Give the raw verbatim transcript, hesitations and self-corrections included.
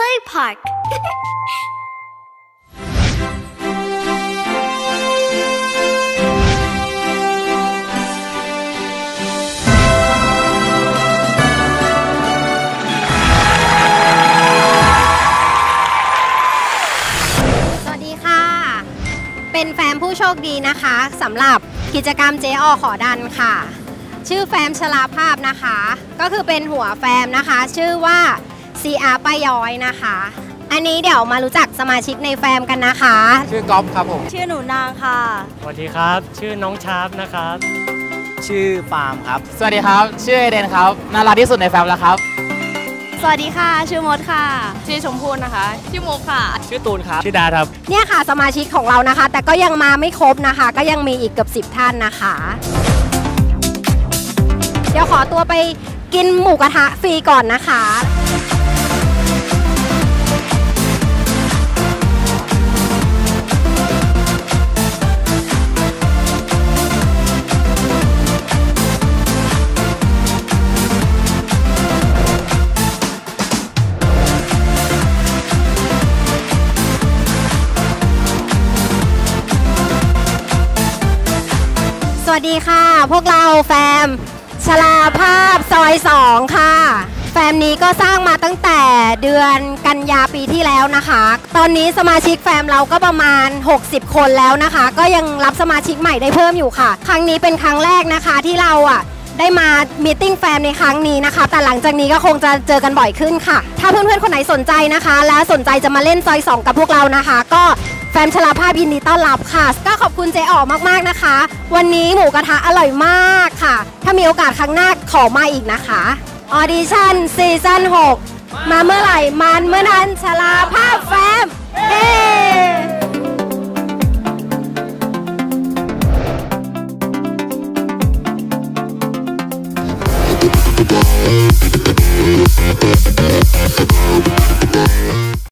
Play Park เป็นแฟมผู้โชคดีนะคะสำหรับกิจกรรมเจอขอดันค่ะชื่อแฟมชลาภาพนะคะก็คือเป็นหัวแฟมนะคะชื่อว่า ซี อาร์ ป้าย้อยนะคะอันนี้เดี๋ยวมารู้จักสมาชิกในแฟมกันนะคะชื่อก๊อฟครับผมชื่อหนูนางค่ะสวัสดีครับชื่อน้องชาร์ปนะครับชื่อฟาร์มครับสวัสดีครับชื่อเอเดนครับน่ารักที่สุดในแฟมแล้วครับสวัสดีค่ะชื่อมดค่ะชื่อชมพูนะคะชื่อโมค่ะชื่อตูนครับชื่อดาครับเนี่ยค่ะสมาชิกของเรานะคะแต่ก็ยังมาไม่ครบนะคะก็ยังมีอีกเกือบสิบท่านนะคะเดี๋ยวขอตัวไปกินหมูกระทะฟรีก่อนนะคะสวัสดีค่ะพวกเราแฟมชลาภาพซอยสองค่ะแฟมนี้ก็สร้างมาตั้งแต่เดือนกันยาปีที่แล้วนะคะตอนนี้สมาชิกแฟมเราก็ประมาณหกสิบคนแล้วนะคะก็ยังรับสมาชิกใหม่ได้เพิ่มอยู่ค่ะครั้งนี้เป็นครั้งแรกนะคะที่เราอ่ะได้มามีตติ้งแฟมในครั้งนี้นะคะแต่หลังจากนี้ก็คงจะเจอกันบ่อยขึ้นค่ะถ้าเพื่อนๆคนไหนสนใจนะคะและสนใจจะมาเล่นซอยสองกับพวกเรานะคะก็แฟมชลาภาพยินดีต้อนรับค่ะก็ขอบคุณเจ๊อ๋อมากๆนะคะวันนี้หมูกระทะอร่อยมากค่ะถ้ามีโอกาสครั้งหน้าขอมาอีกนะคะออดิชั่นซีซั่นหกมาเมื่อไหร่มันเมื่อนั้นชลาภาพแฟมเฮ้